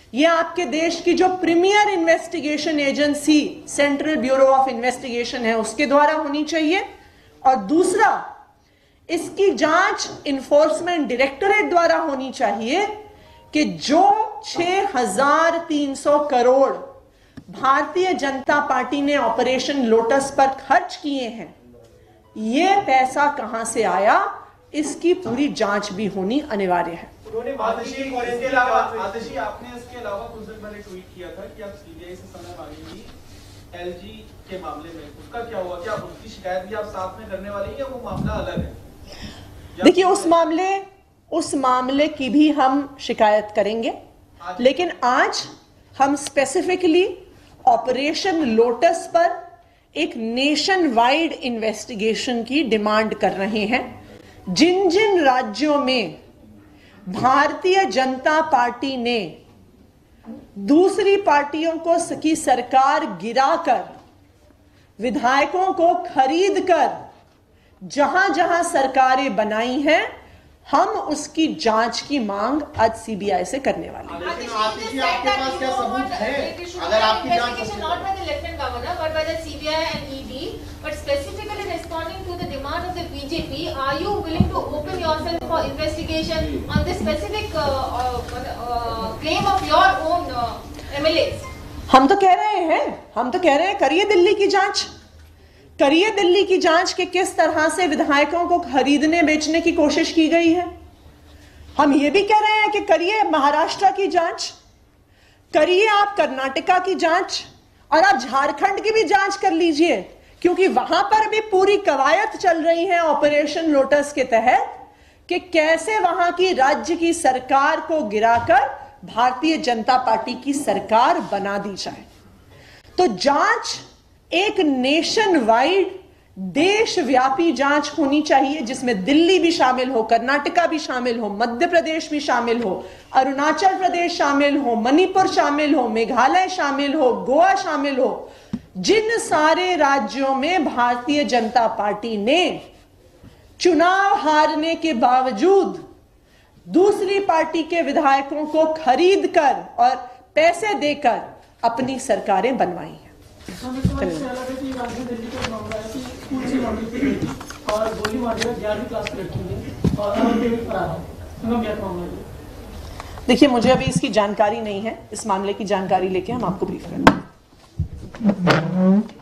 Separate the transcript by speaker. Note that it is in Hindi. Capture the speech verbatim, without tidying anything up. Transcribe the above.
Speaker 1: ये आपके देश की जो premier investigation agency central bureau of investigation है उसके द्वारा होनी चाहिए। और दूसरा, इसकी जांच इन्फोर्समेंट डायरेक्टोरेट द्वारा होनी चाहिए कि जो छह हजार तीन सौ करोड़ भारतीय जनता पार्टी ने ऑपरेशन लोटस पर खर्च किए हैं, ये पैसा कहां से आया, इसकी पूरी जांच भी होनी अनिवार्य है।
Speaker 2: उन्होंने आतिशी, इसके अलावा आतिशी आपने इसके अलावा कुछ दिन पहले ट्वीट किया था कि आप सीबीआई से समय मांगेंगी एलजी के मामले में, उसका क्या हुआ? क्या उसकी शिकायत भी आप साथ में करने वाली हैं या वो मामला अलग है?
Speaker 1: देखिए, उस मामले उस मामले की भी हम शिकायत करेंगे, लेकिन आज हम स्पेसिफिकली ऑपरेशन लोटस पर एक नेशन वाइड इन्वेस्टिगेशन की डिमांड कर रहे हैं। जिन जिन राज्यों में भारतीय जनता पार्टी ने दूसरी पार्टियों को की सरकार गिराकर, विधायकों को खरीदकर जहां जहां सरकारें बनाई हैं, हम उसकी जांच की मांग आज सीबीआई से करने वाले हैं।
Speaker 3: आपके पास क्या सबूत है? अगर आपकी जांच not by the lieutenant governor but by the CBI and ED, but specifically responding to the demand of the BJP, are you willing to open yourself for investigation on this specific claim of your own MLAs?
Speaker 1: हम तो कह रहे हैं हम तो कह रहे हैं करिए दिल्ली की जांच, करिए दिल्ली की जांच कि किस तरह से विधायकों को खरीदने बेचने की कोशिश की गई है। हम ये भी कह रहे हैं कि करिए महाराष्ट्र की जांच, करिए आप कर्नाटका की जांच, और आप झारखंड की भी जांच कर लीजिए, क्योंकि वहां पर भी पूरी कवायद चल रही है ऑपरेशन लोटस के तहत कि कैसे वहां की राज्य की सरकार को गिराकर भारतीय जनता पार्टी की सरकार बना दी जाए। तो जांच एक नेशन वाइड देशव्यापी जांच होनी चाहिए, जिसमें दिल्ली भी शामिल हो, कर्नाटका भी शामिल हो, मध्य प्रदेश भी शामिल हो, अरुणाचल प्रदेश शामिल हो, मणिपुर शामिल हो, मेघालय शामिल हो, गोवा शामिल हो। जिन सारे राज्यों में भारतीय जनता पार्टी ने चुनाव हारने के बावजूद दूसरी पार्टी के विधायकों को खरीदकर और पैसे देकर अपनी सरकारें बनवाई हैं। देखिए, मुझे अभी इसकी जानकारी नहीं है, इस मामले की जानकारी लेके हम आपको ब्रीफ करेंगे।